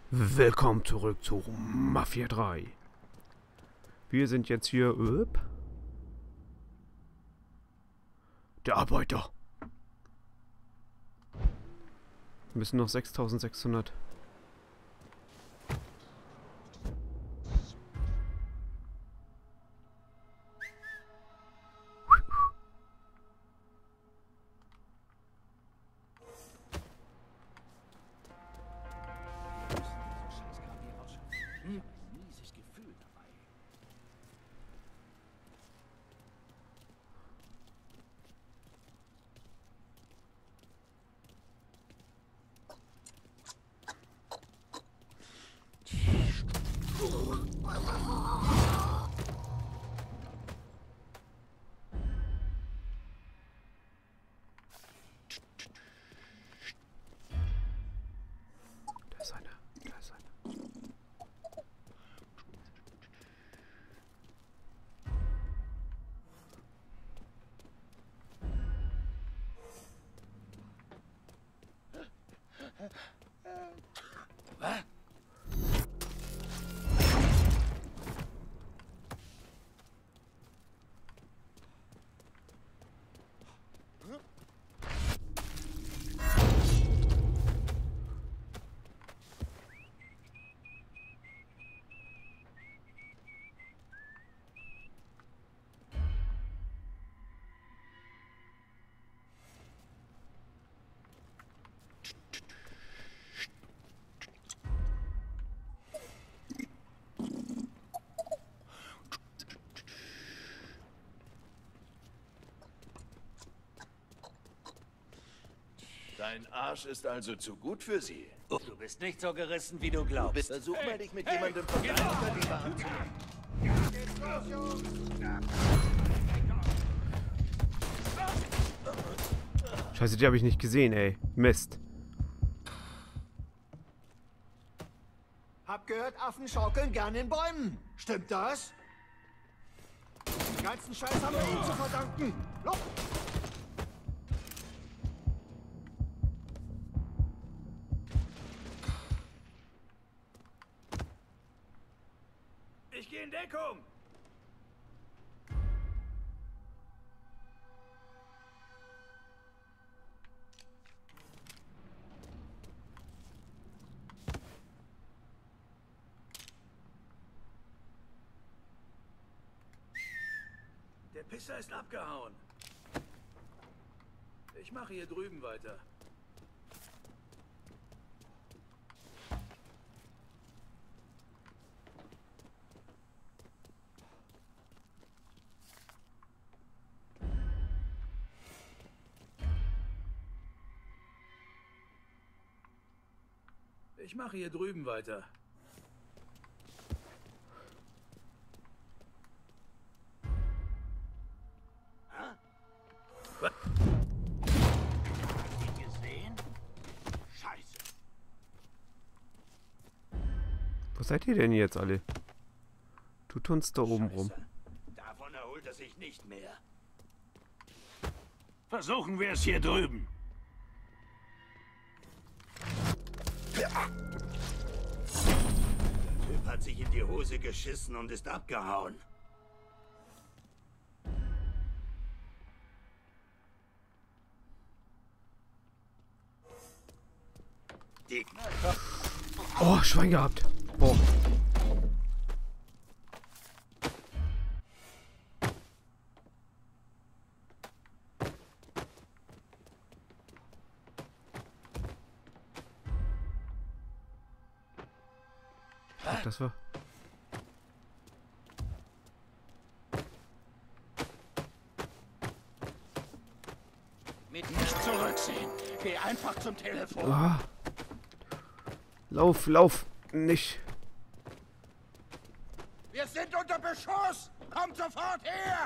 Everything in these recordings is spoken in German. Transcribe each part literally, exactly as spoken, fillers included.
Willkommen zurück zu Mafia drei. Wir sind jetzt hier... Upp, der Arbeiter. Wir müssen noch sechstausendsechshundert. Da ist einer, da ist einer. Was? Dein Arsch ist also zu gut für sie. Du bist nicht so gerissen, wie du glaubst. Versuch mal, dich mit jemandem von deinem Kaliber anzulegen. Scheiße, die habe ich nicht gesehen, ey. Mist. Hab gehört, Affen schaukeln gern in Bäumen. Stimmt das? Den ganzen Scheiß haben wir ihm zu verdanken. Los! Ich gehe in Deckung! Der Pisser ist abgehauen. Ich mache hier drüben weiter. Ich mache hier drüben weiter. Was? Hast du ihn gesehen? Scheiße. Wo seid ihr denn jetzt alle? Du tunst da oben rum. Scheiße. Davon erholt er sich nicht mehr. Versuchen wir es hier drüben. Der Typ hat sich in die Hose geschissen und ist abgehauen. Die Oh, Schwein gehabt. Boah. Ach, das war... Mit nicht zurücksehen. Geh einfach zum Telefon. Ah. Lauf, lauf. Nicht. Wir sind unter Beschuss. Kommt sofort her.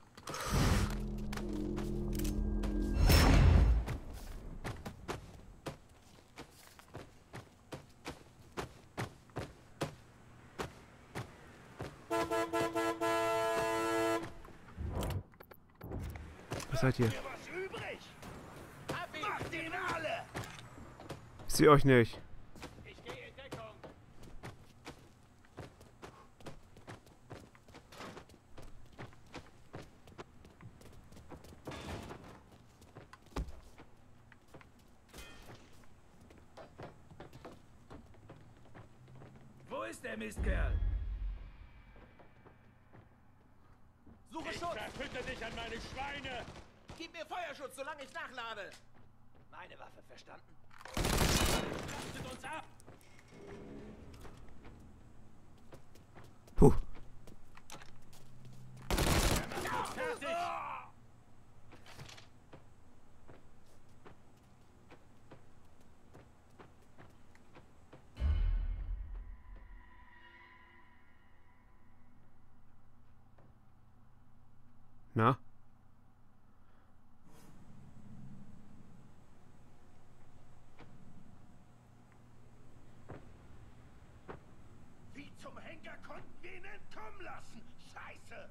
Was seid ihr? Was übrig? Hab ihn. Macht ihn alle. Ich sehe euch nicht. Ich gehe in Deckung. der Mistkerl! Suche Ich Schutz! verfütter dich an meine Schweine! Gib mir Feuerschutz, solange ich nachlade! Meine Waffe, verstanden? Schlachtet uns ab! Puh. Fertig! Na? Wie zum Henker konnten wir ihn entkommen lassen? Scheiße!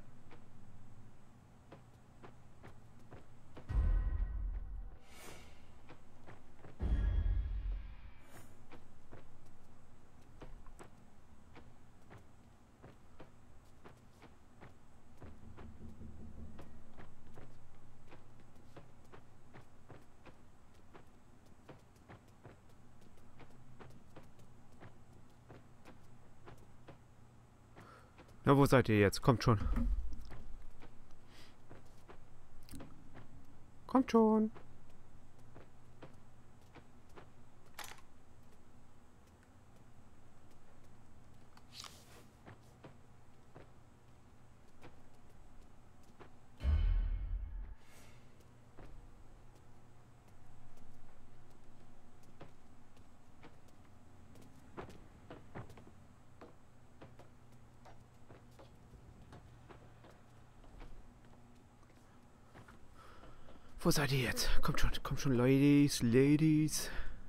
Na, wo seid ihr jetzt? Kommt schon. Kommt schon. Wo seid ihr jetzt? Kommt schon, kommt schon, Ladies, Ladies.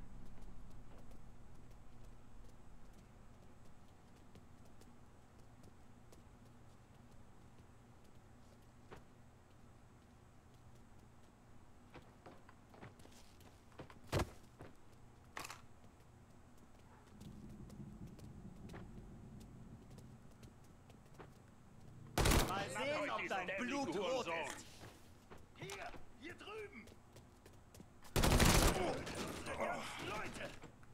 Mal sehen, ob dein Blut rot ist. Hier! Hier drüben! Leute!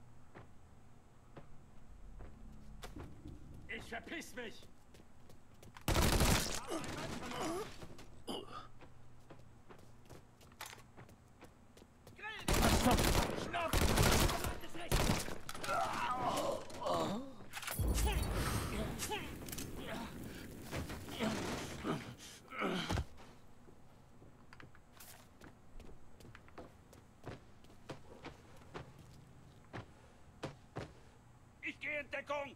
Ich verpiss mich! Schnapp! Ich gehe in Deckung!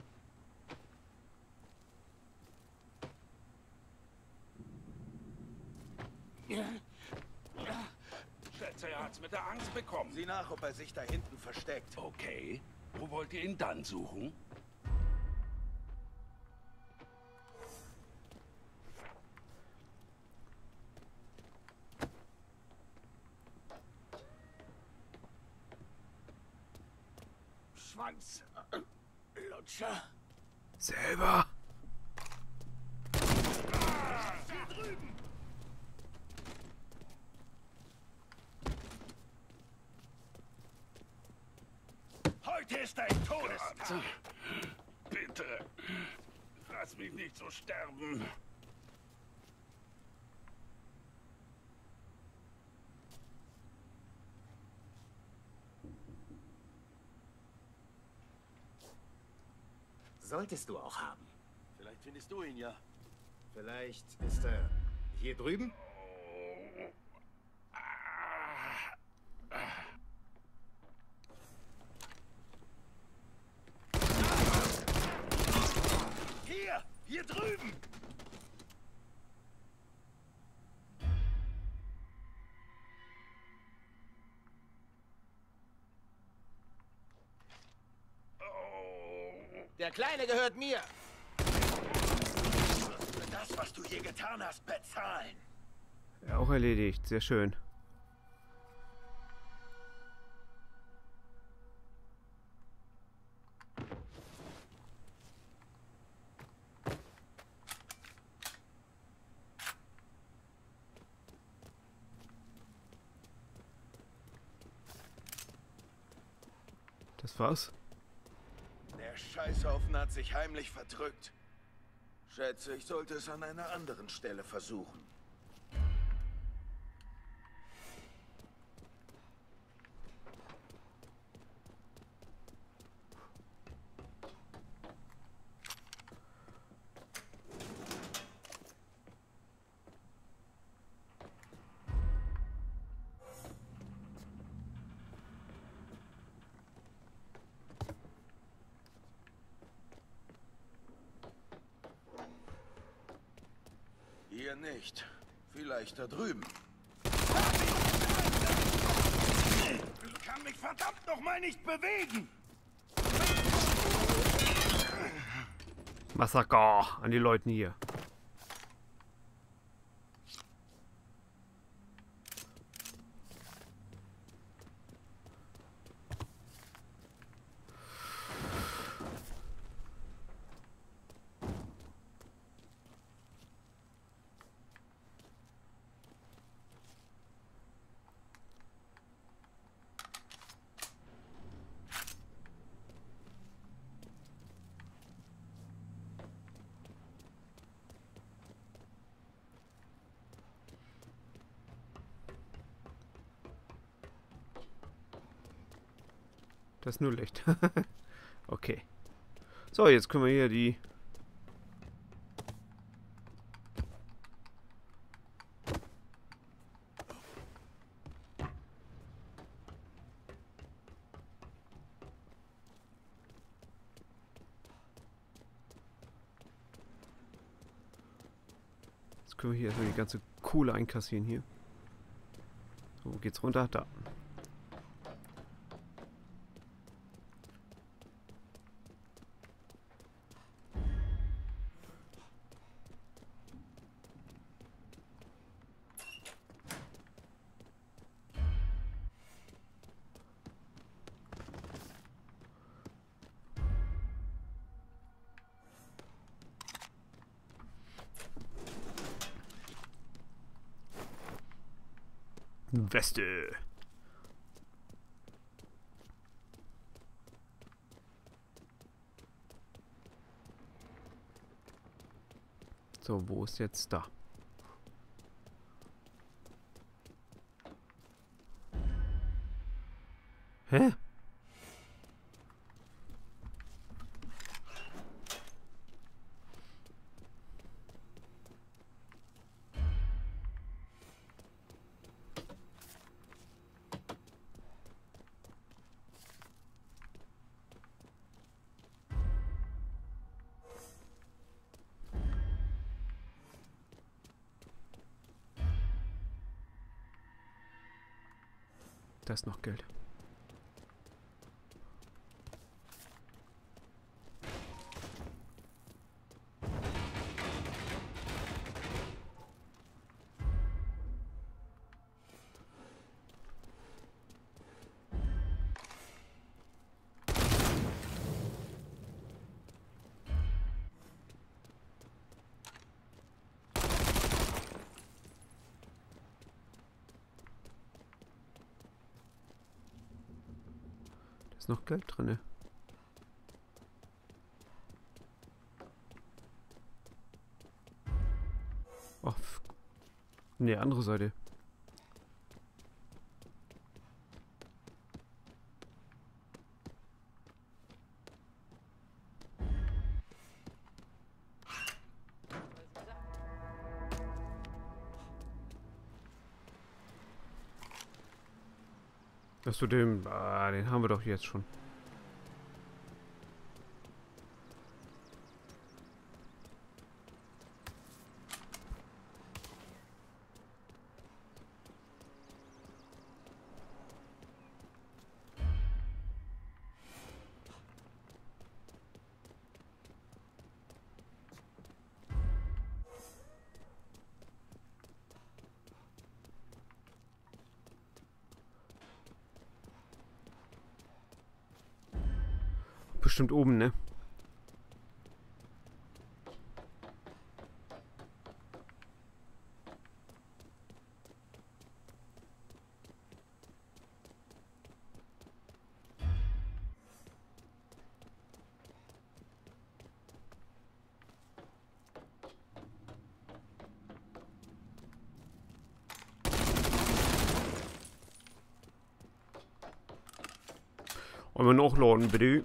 Schätze, er hat's mit der Angst bekommen. Sieh nach, ob er sich da hinten versteckt. Okay. Wo wollt ihr ihn dann suchen? Schwanz. Lutscher. Selber. Hier drüben! Heute ist dein Todestag. Bitte, lass mich nicht so sterben. Solltest du auch haben. Vielleicht findest du ihn ja. Vielleicht ist er hier drüben? Hier, hier drüben! Der Kleine gehört mir. Für das, was du hier getan hast, bezahlen. Ja, auch erledigt. Sehr schön. Das war's. Der Scheißhaufen hat sich heimlich verdrückt. Schätze, ich sollte es an einer anderen Stelle versuchen. Hier nicht. Vielleicht da drüben. Ich kann mich verdammt noch mal nicht bewegen! Massaker an die Leuten hier. Das ist nur Licht. Okay. So, jetzt können wir hier die... Jetzt können wir hier erstmal die ganze Kohle einkassieren hier. So, wo geht's runter? Da. Weste. So, wo ist jetzt da? Hä? Da ist noch Geld. Noch Geld drin. Oh, ne, andere Seite. Das zu dem, ah, den haben wir doch jetzt schon. Bestimmt oben, ne? Wollen wir nachladen, bitte?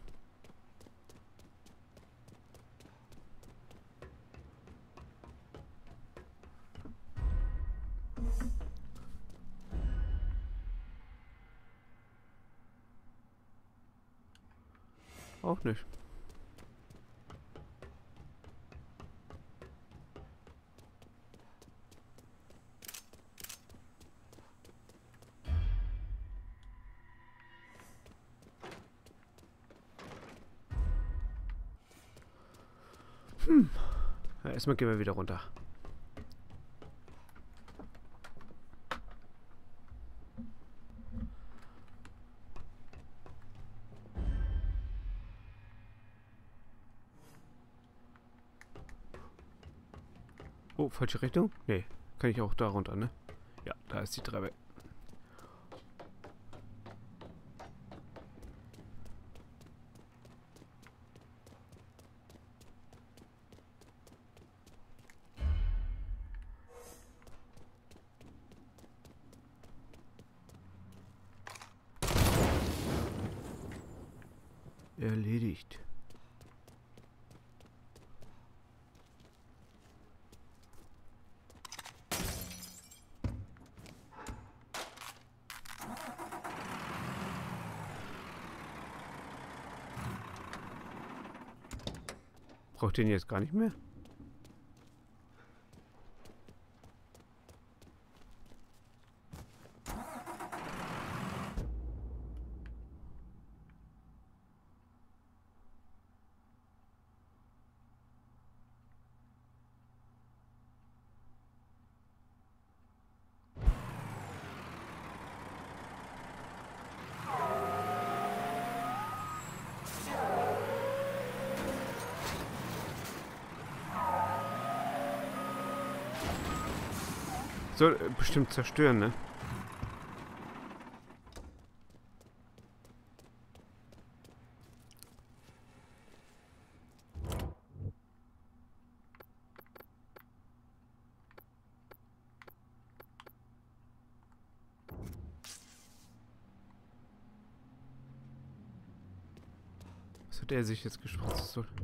Auch nicht. Hm. Ja, erstmal gehen wir wieder runter. Oh, falsche Richtung? Nee, kann ich auch da runter, ne? Ja, da ist die Treppe. Erledigt. Braucht den jetzt gar nicht mehr? Soll äh, bestimmt zerstören, ne? Was hat er sich jetzt gespritzt? So.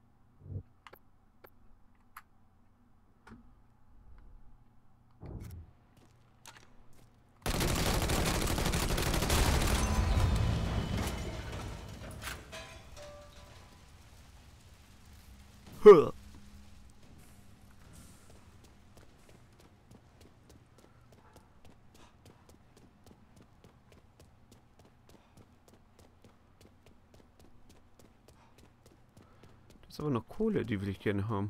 Huh. Das ist aber noch Kohle, die will ich gerne haben.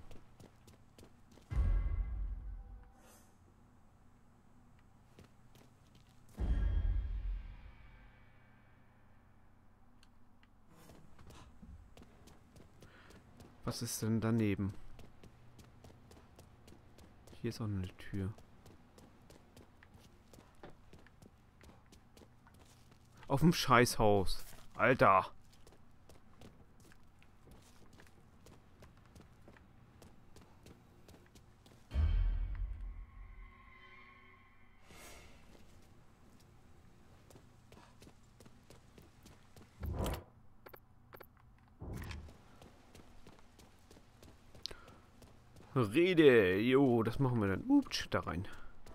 Was ist denn daneben? Hier ist auch eine Tür. Auf dem Scheißhaus. Alter. Rede, jo, das machen wir dann. Ups, da rein.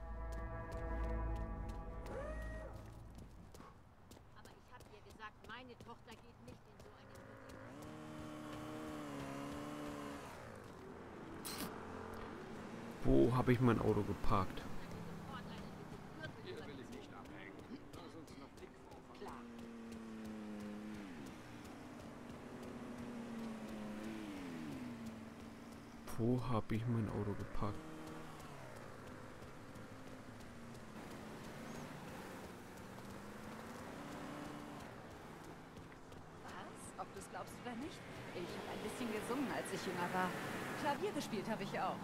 Aber ich habe dir gesagt, meine Tochter geht nicht in so einen Betrieb. Wo habe ich mein Auto geparkt? Hier will ich nicht abhängen. Lass uns noch Blick vorfahren. Klar. Wo habe ich mein Auto geparkt? Was? Ob du es glaubst oder nicht? Ich habe ein bisschen gesungen, als ich jünger war. Klavier gespielt habe ich auch.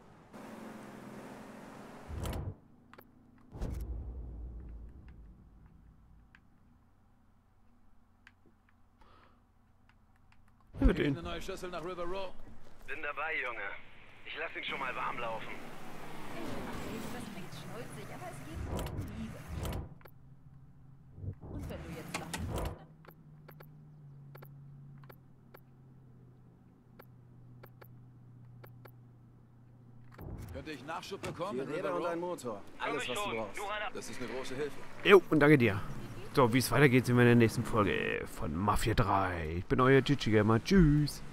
Ja, den. Eine neue Schüssel nach River Row. Bin dabei, Junge. Ich lass ihn schon mal warm laufen. Das klingt schnulzig, aber es geht um Liebe. Und wenn du jetzt lachen willst, Könnte ich Nachschub bekommen? Vier Räder und ein Motor. Alles, was du brauchst. Das ist eine große Hilfe. Jo, und danke dir. So, wie es weitergeht, sehen wir in der nächsten Folge von Mafia drei. Ich bin euer Gigi Gamer. Tschüss.